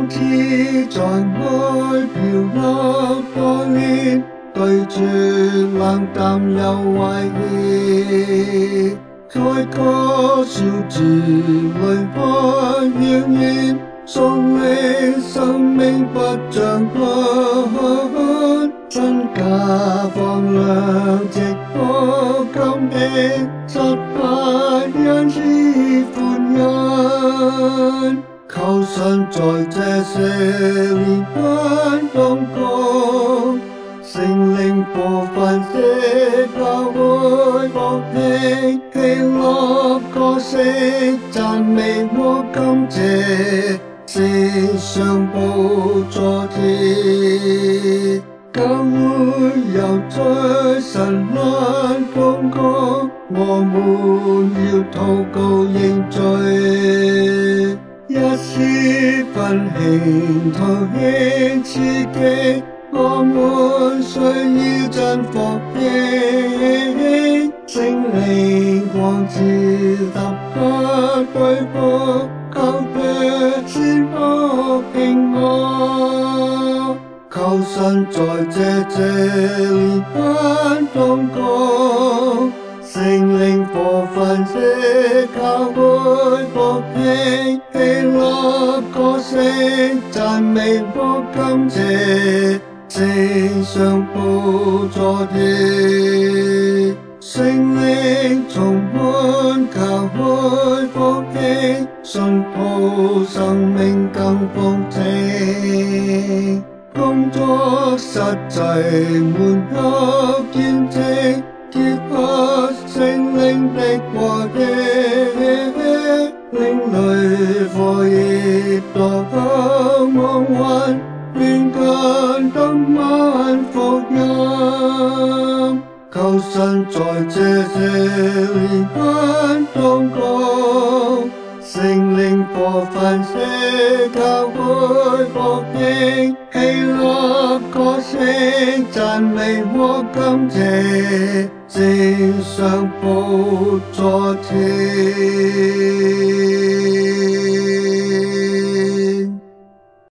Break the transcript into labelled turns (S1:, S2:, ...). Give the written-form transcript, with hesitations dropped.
S1: 浪似在海漂流多年，對住冷淡又懷疑。開個笑字淚不妖豔，送你生命不像骨，真假放亮直播金的失敗因此歡欣。求神在這些年間當過，聖靈過分些教會復興，喜樂歌聲讚美和感謝，線上寶座前，教會又在神眼公告，我們要禱告認罪。一時奮興同興刺激，我們需要真復興，聖靈光照踏不對付，求卻先福平安。求神在這年間當過，聖靈過分些教會復興，喜樂歌聲讚美和感謝，線上寶座前，聖靈充滿教會復興，信徒生命更豐盛。工作實際滿有見證，結合聖靈的國益，靈裡火熱多夠夢幻，願更得萬福音。求神在這些年間當過，聖靈過分些教會復興，喜樂歌聲讚美和感謝，線上寶座前。